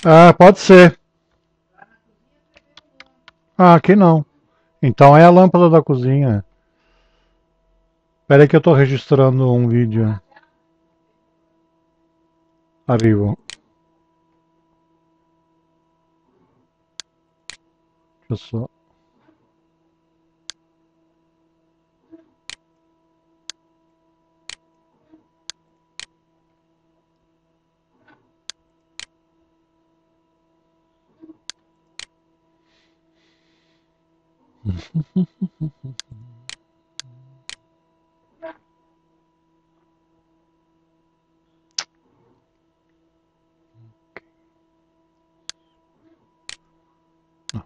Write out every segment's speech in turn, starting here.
Pode ser. Ah, aqui não. Então é a lâmpada da cozinha. Espera aí que eu tô registrando um vídeo. Arrivo. Deixa eu só. No.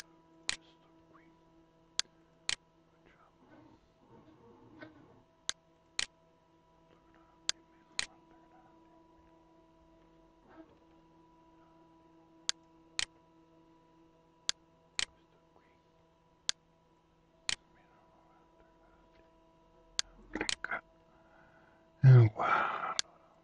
Clicca. Wow.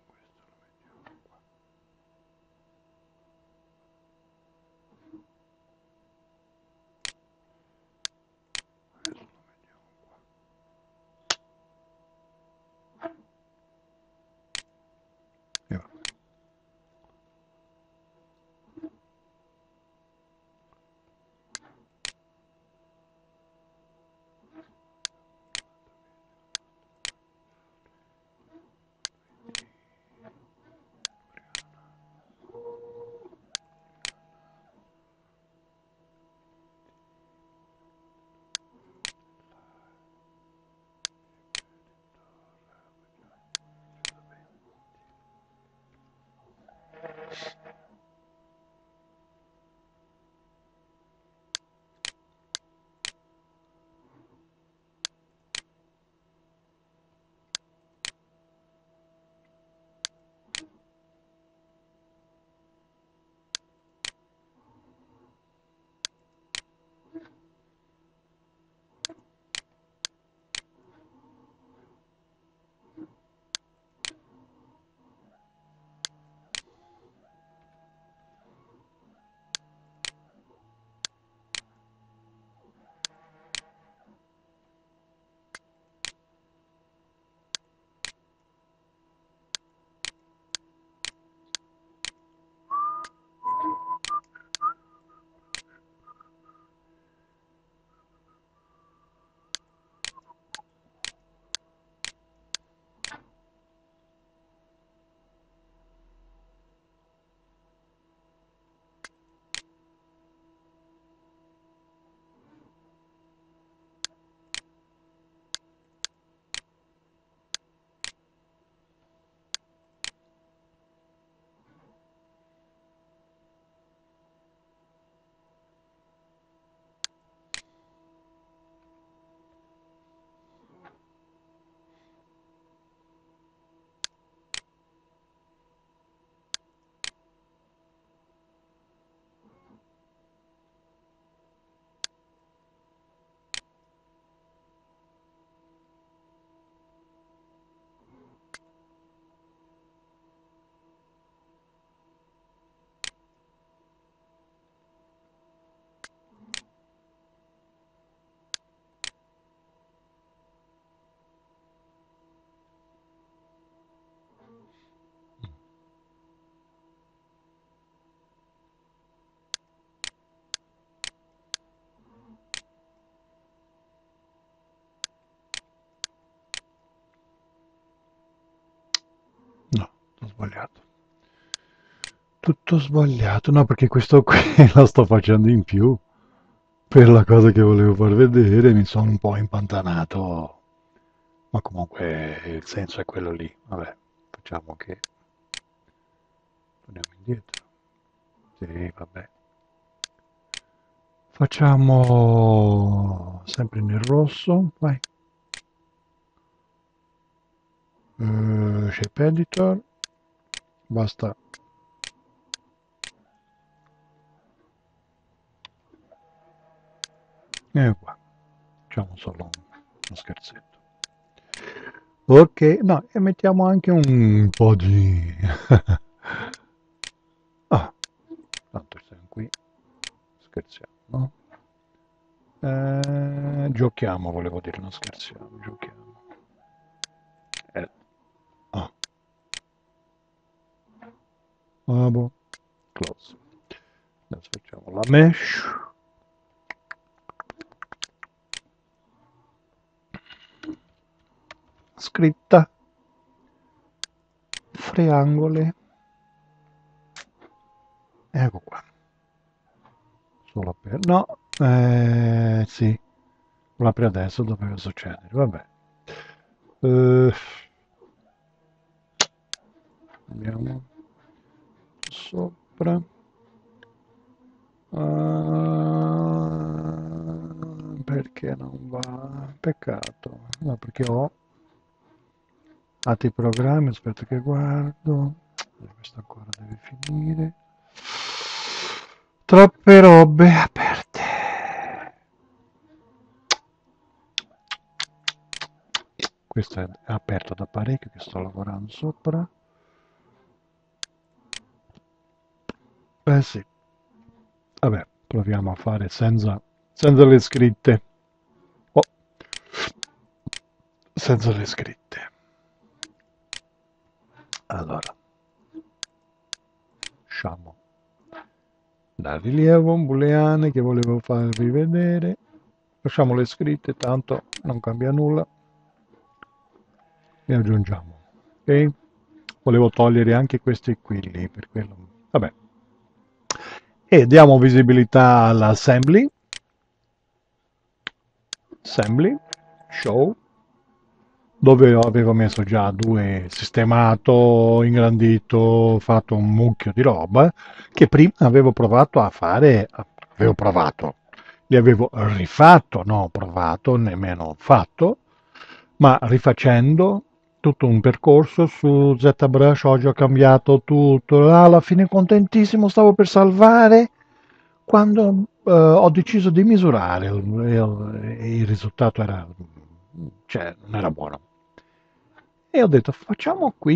No, ho sbagliato. Tutto sbagliato. No, perché questo qui lo sto facendo in più. Per la cosa che volevo far vedere mi sono un po' impantanato. Ma comunque il senso è quello lì. Vabbè, facciamo che torniamo indietro. Sì, vabbè. Facciamo sempre nel rosso. Vai. Shape Editor. Basta. E qua. Facciamo solo uno scherzetto. Ok, no, e mettiamo anche un po' di... ah, giochiamo, volevo dire, non scherziamo, giochiamo. Ah, boh. Close. Adesso facciamo la mesh. Scritta. Triangoli. Ecco qua. Solo per... No, sì. Ma per adesso doveva succedere, vabbè. Andiamo sopra. Perché non va? Peccato. No, perché ho altri programmi, aspetta che guardo. Questo ancora deve finire. Troppe robe aperte. Questo è aperto da parecchio che sto lavorando sopra. Eh sì. Vabbè, proviamo a fare senza le scritte. Oh, senza le scritte. Allora, usciamo dal rilievo booleane che volevo farvi vedere. Lasciamo le scritte, tanto non cambia nulla. E aggiungiamo. Ok? Volevo togliere anche questi qui lì, per quello. Vabbè. E diamo visibilità all'assembly. Assembly, show, dove avevo messo già due sistemato, ingrandito, fatto un mucchio di roba che prima avevo provato a fare, avevo provato, li avevo rifatto, non provato, nemmeno fatto, ma rifacendo tutto un percorso su ZBrush, oggi ho cambiato tutto, alla fine contentissimo, stavo per salvare quando ho deciso di misurare il risultato era, cioè, non era buono. E ho detto facciamo qui,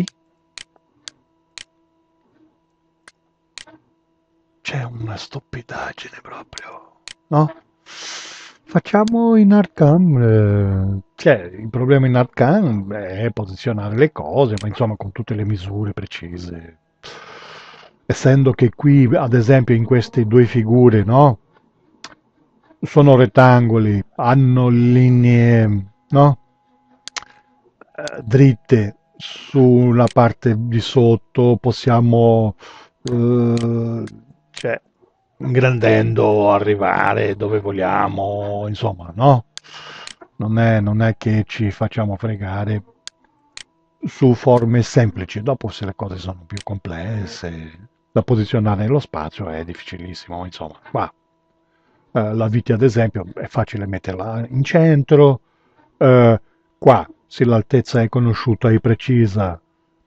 c'è una stupidaggine proprio, no? Facciamo in Arcam, cioè il problema in Arcam è posizionare le cose, ma insomma con tutte le misure precise. Essendo che qui, ad esempio, in queste due figure, no? Sono rettangoli, hanno linee, no? Dritte sulla parte di sotto, possiamo, cioè, ingrandendo, arrivare dove vogliamo, insomma, no? Non è che ci facciamo fregare su forme semplici, dopo se le cose sono più complesse, da posizionare nello spazio è difficilissimo, insomma, qua la vite ad esempio è facile metterla in centro, qua se l'altezza è conosciuta e precisa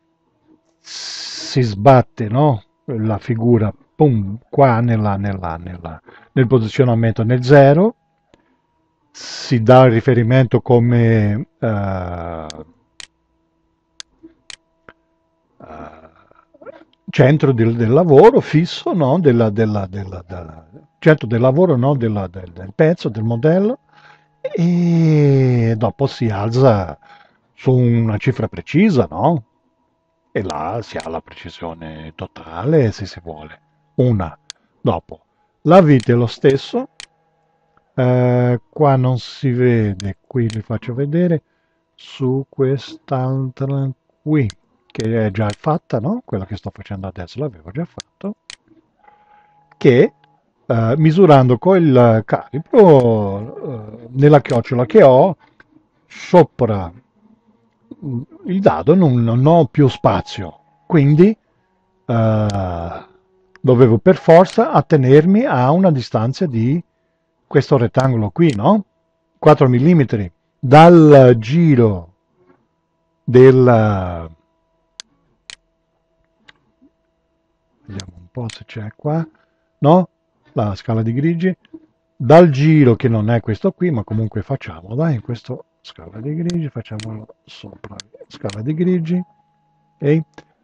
si sbatte, no? La figura pum, qua nel posizionamento nel 0, si dà il riferimento come centro del lavoro fisso, no? Centro del lavoro, no? Del pezzo, del modello, e dopo si alza su una cifra precisa, no? E là si ha la precisione totale se si vuole. Una. Dopo, la vite è lo stesso, qua non si vede, qui vi faccio vedere, su quest'altra qui, che è già fatta, no? Quella che sto facendo adesso l'avevo già fatto, che misurando col calibro nella chiocciola che ho sopra il dado non ho più spazio, quindi dovevo per forza attenermi a una distanza di questo rettangolo qui, no? 4 mm dal giro del... Vediamo un po' se c'è qua, no? La scala di grigi, dal giro che non è questo qui, ma comunque facciamo, dai, questo scala di grigi, facciamolo sopra, scala di grigi, e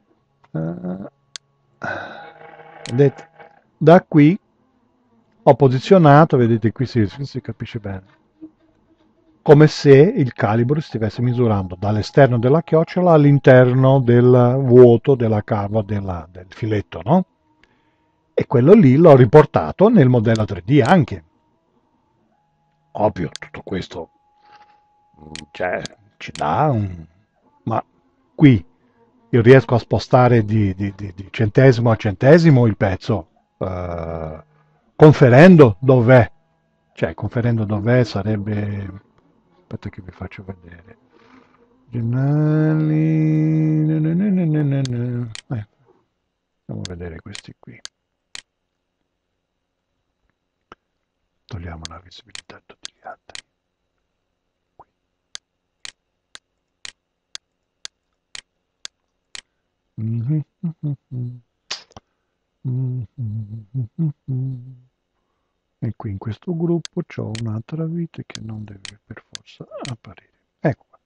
vedete, da qui ho posizionato, vedete qui si capisce bene, come se il calibro stesse misurando dall'esterno della chiocciola all'interno del vuoto della cava del filetto, no? E quello lì l'ho riportato nel modello 3D anche. Ovvio, tutto questo cioè, ci dà un... Ma qui io riesco a spostare di centesimo a centesimo il pezzo, conferendo dov'è. Cioè, conferendo dov'è sarebbe... Aspetta che vi faccio vedere. Giornali... Andiamo a vedere questi qui. Togliamo la visibilità a tutti gli altri. E qui in questo gruppo c'ho un'altra vite che non deve per forza apparire. Ecco qua.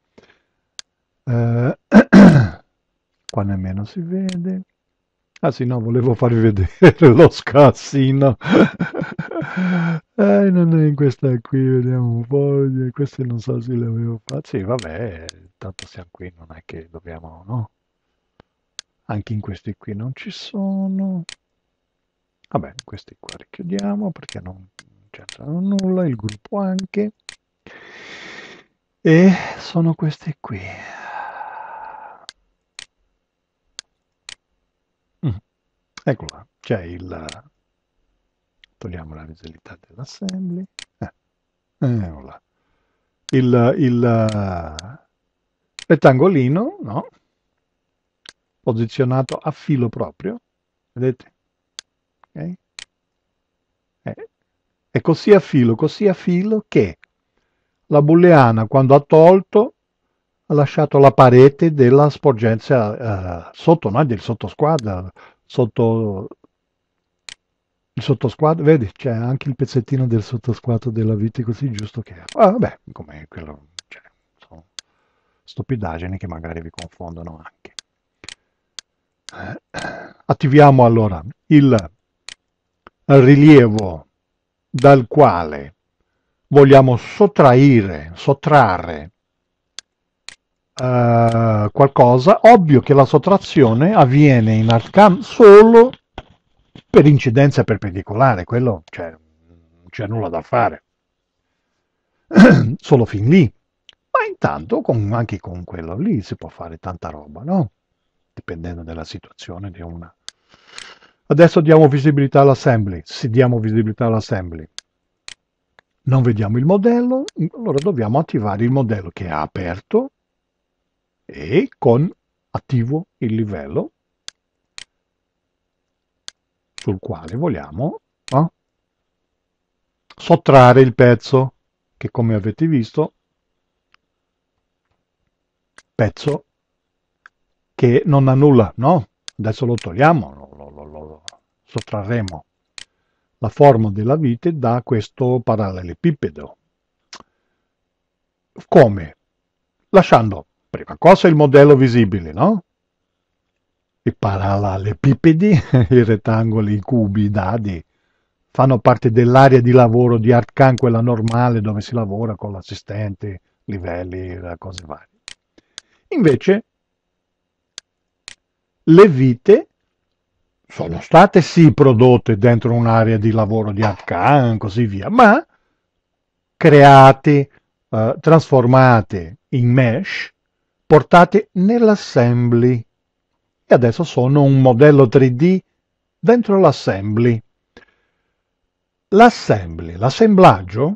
Qua nemmeno si vede. Ah sì, no, volevo farvi vedere lo scassino. Non è in questa qui, vediamo un po'. Queste non so se le avevo fatte. Sì, vabbè, tanto siamo qui, non è che dobbiamo, no? Anche in questi qui non ci sono. Vabbè, questi qua li chiudiamo perché non c'entrano nulla, il gruppo anche. E sono questi qui. Ecco là, c'è il... Togliamo la visibilità dell'assembly. Ecco là. Il rettangolino, no? Posizionato a filo proprio, vedete? Okay? È così a filo che la booleana quando ha tolto ha lasciato la parete della sporgenza sotto, no? Del sottosquadro, sotto il sottosquadro, vedi, c'è anche il pezzettino del sottosquadro della vite così giusto che è. Ah, vabbè, come quello, cioè, sono stupidaggini che magari vi confondono anche. Attiviamo allora il rilievo dal quale vogliamo sottrarre qualcosa. Ovvio che la sottrazione avviene in ArcCam solo per incidenza perpendicolare, quello cioè, non c'è nulla da fare, solo fin lì. Ma intanto anche con quello lì si può fare tanta roba, no? Dipendendo dalla situazione di una. Adesso diamo visibilità all'assembly. Se diamo visibilità all'assembly, non vediamo il modello, allora dobbiamo attivare il modello che è aperto e con attivo il livello sul quale vogliamo, no? Sottrarre il pezzo che, come avete visto, pezzo che non ha nulla, no? Adesso lo togliamo, lo sottrarremo la forma della vite da questo parallelepipedo. Come? Lasciando prima cosa il modello visibile, no? I parallelepipedi, i rettangoli, i cubi, i dadi, fanno parte dell'area di lavoro di ArtCAM, quella normale dove si lavora con l'assistente, livelli, cose varie. Invece le vite sono state sì prodotte dentro un'area di lavoro di ArtCAM e così via, ma create, trasformate in mesh, portate nell'assembly e adesso sono un modello 3D dentro l'assembly. L'assemblaggio,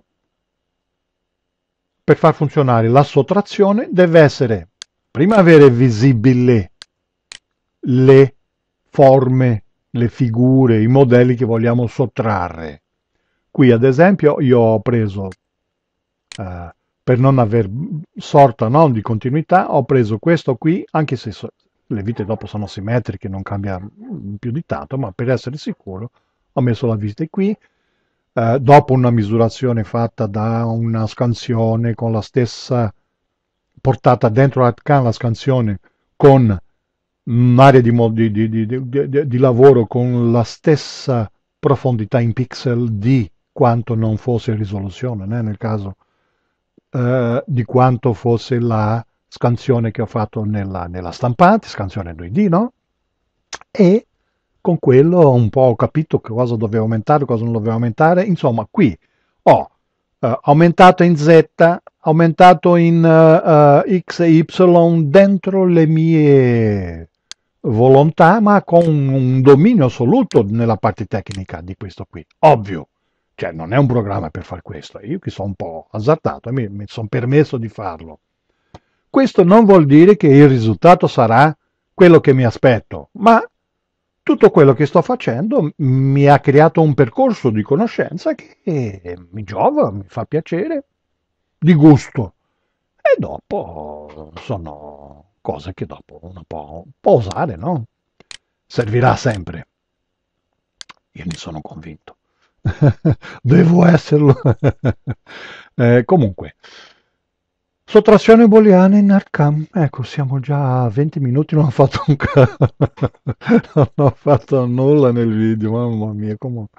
per far funzionare la sottrazione, deve essere prima avere visibile le forme, le figure, i modelli che vogliamo sottrarre. Qui ad esempio io ho preso, per non aver sorta, no, di continuità, ho preso questo qui, anche se le vite dopo sono simmetriche, non cambia più di tanto, ma per essere sicuro ho messo la vite qui, dopo una misurazione fatta da una scansione con la stessa portata dentro ArtCAM, la scansione con un'area di lavoro con la stessa profondità in pixel di quanto non fosse risoluzione, né? Nel caso di quanto fosse la scansione che ho fatto nella stampante, scansione 2D, no? E con quello un po' ho capito che cosa dovevo aumentare, cosa non dovevo aumentare. Insomma, qui ho aumentato in Z, aumentato in X e Y dentro le mie volontà, ma con un dominio assoluto nella parte tecnica di questo qui. Ovvio, cioè non è un programma per fare questo, io che sono un po' azzardato e mi sono permesso di farlo. Questo non vuol dire che il risultato sarà quello che mi aspetto, ma tutto quello che sto facendo mi ha creato un percorso di conoscenza che mi giova, mi fa piacere, di gusto. E dopo sono cose che dopo uno può usare, no? Servirà sempre. Io ne sono convinto. Devo esserlo. Comunque, sottrazione booleana in ArcCam. Ecco, siamo già a 20 minuti, non ho fatto non ho fatto nulla nel video, mamma mia, comunque.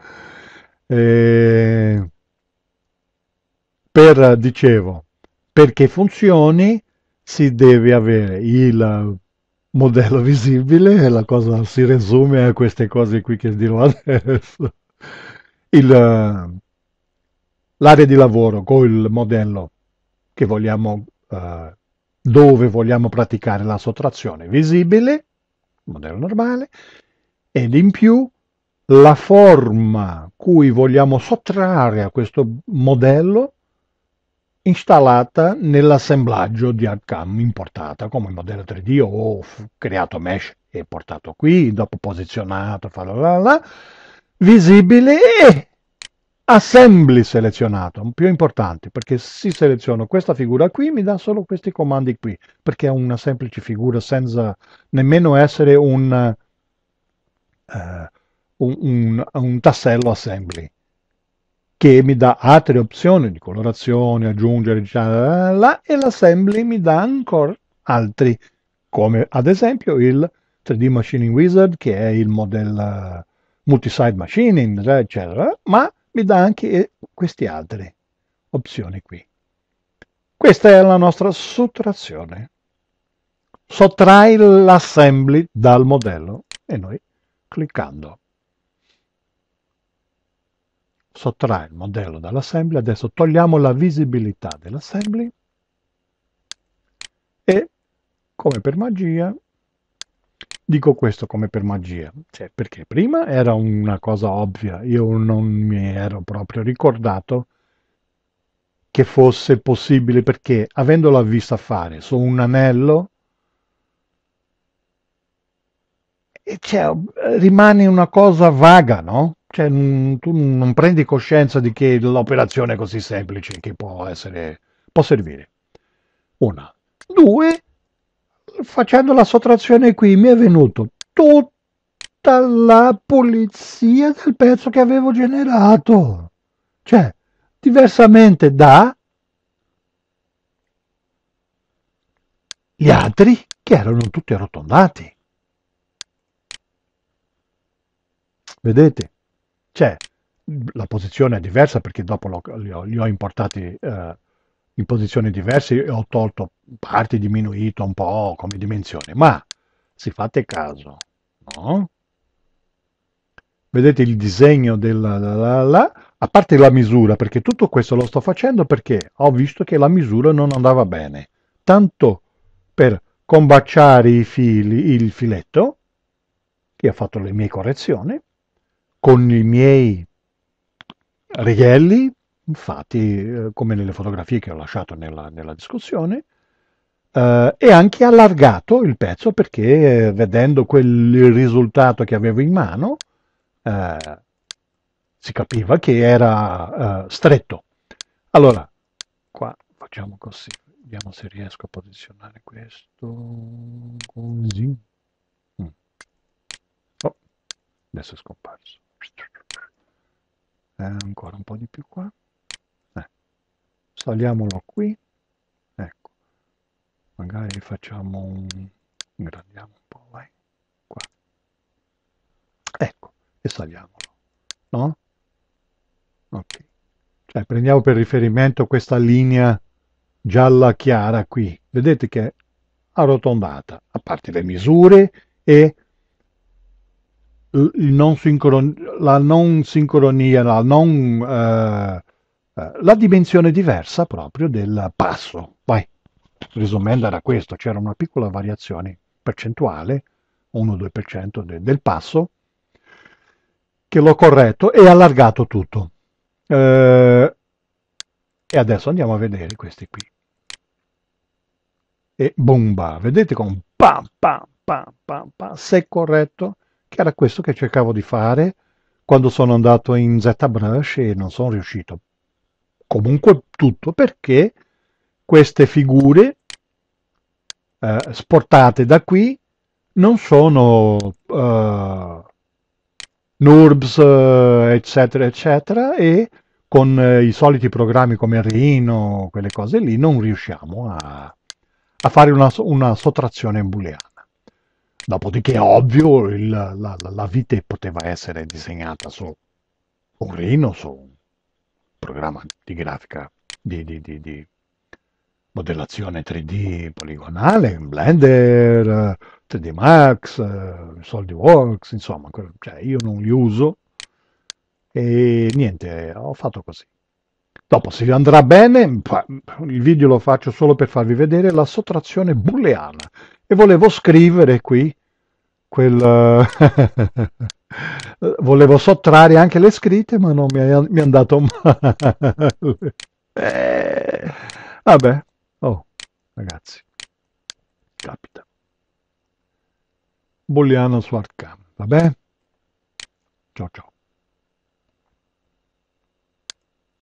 Eh, dicevo, perché funzioni si deve avere il modello visibile, e la cosa si resume a queste cose qui che dirò adesso. L'area di lavoro con il modello che vogliamo, dove vogliamo praticare la sottrazione visibile, modello normale, ed in più la forma cui vogliamo sottrarre a questo modello installata nell'assemblaggio di ArcCam importata come modello 3D o creato mesh e portato qui, dopo posizionato, fa la la la, visibile e assembly selezionato, più importante, perché se seleziono questa figura qui mi dà solo questi comandi qui, perché è una semplice figura senza nemmeno essere un tassello assembly che mi dà altre opzioni di colorazione, aggiungere, e l'assembly mi dà ancora altri, come ad esempio il 3D Machining Wizard, che è il modello multi-site machining, eccetera, ma mi dà anche queste altre opzioni qui. Questa è la nostra sottrazione. Sottrai l'assembly dal modello e noi cliccando sottrae il modello dall'assembly, adesso togliamo la visibilità dell'assembly e come per magia, dico questo come per magia, cioè perché prima era una cosa ovvia, io non mi ero proprio ricordato che fosse possibile perché avendola vista fare su un anello cioè, rimane una cosa vaga, no? Cioè, tu non prendi coscienza di che l'operazione è così semplice che può servire. Una. Due, facendo la sottrazione qui mi è venuto tutta la pulizia del pezzo che avevo generato. Cioè, diversamente da gli altri che erano tutti arrotondati. Vedete? Cioè, la posizione è diversa perché dopo li ho importati in posizioni diverse e ho tolto parti, diminuito un po' come dimensione, ma se fate caso, no? Vedete il disegno a parte la misura, perché tutto questo lo sto facendo perché ho visto che la misura non andava bene, tanto per combaciare i fili, il filetto, che ho fatto le mie correzioni, con i miei righelli, infatti, come nelle fotografie che ho lasciato nella discussione, e anche allargato il pezzo perché vedendo quel risultato che avevo in mano, eh, si capiva che era stretto. Allora, qua facciamo così, vediamo se riesco a posizionare questo così. Mm. Oh, adesso è scomparso. Ancora un po' di più qua. Saliamolo qui. Ecco, magari facciamo ingrandiamo un po', vai. Qua. Ecco, e saliamolo. No? Ok. Cioè, prendiamo per riferimento questa linea gialla chiara qui, vedete che è arrotondata, a parte le misure e la non sincronia, la dimensione diversa proprio del passo. Vai, risumendo era questo, c'era una piccola variazione percentuale, 1-2% del passo, che l'ho corretto e allargato tutto. E adesso andiamo a vedere questi qui. E bomba, vedete con pam pam pam pam pam, se corretto, che era questo che cercavo di fare quando sono andato in ZBrush e non sono riuscito. Comunque tutto perché queste figure sportate da qui non sono NURBS, eccetera, eccetera, e con i soliti programmi come Rhino, quelle cose lì, non riusciamo a fare una sottrazione booleana. Dopodiché è ovvio, la vite poteva essere disegnata su un Rhino, su un programma di grafica, di modellazione 3D poligonale, Blender, 3D Max, SolidWorks, insomma, cioè io non li uso e niente, ho fatto così. Dopo, se andrà bene, il video lo faccio solo per farvi vedere la sottrazione booleana. E volevo scrivere qui quel... volevo sottrarre anche le scritte, ma non mi è andato male. Eh, vabbè, oh, ragazzi, capita. Booleano su Arcam, vabbè? Ciao ciao.